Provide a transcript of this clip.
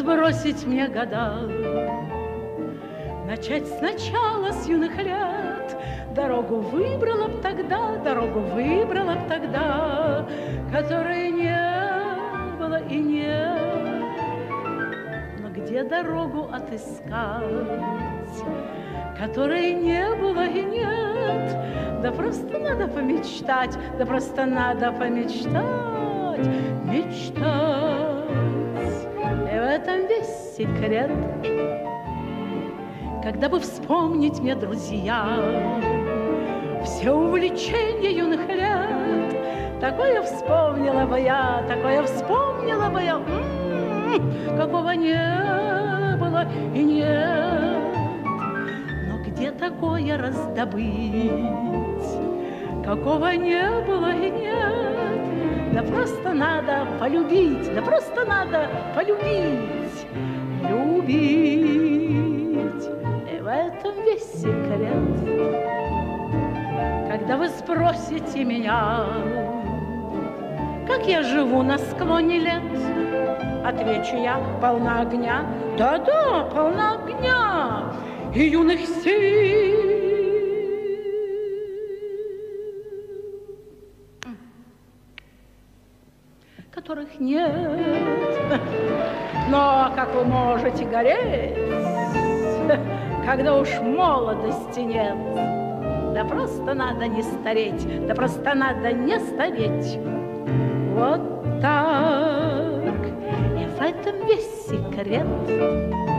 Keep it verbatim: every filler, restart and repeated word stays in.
сбросить мне года, начать сначала с юных лет. Дорогу выбрала б тогда, дорогу выбрала б тогда, которой не было и нет. Но где дорогу отыскать, которой не было и нет? Да просто надо помечтать, да просто надо помечтать, мечтать. И в этом весь секрет. Когда бы вспомнить мне, друзья, все увлечения юных лет, такое вспомнила бы я, такое вспомнила бы я, м-м, какого не было и нет. Но где такое раздобыть, какого не было и нет? Да просто надо полюбить, да просто надо полюбить, любить. И в этом весь секрет. Когда вы спросите меня, как я живу на склоне лет, отвечу я: полна огня, да-да, полна огня и юных сил, которых нет. Но как вы можете гореть, когда уж молодости нет? Да просто надо не стареть, да просто надо не стареть. Вот так. И в этом весь секрет.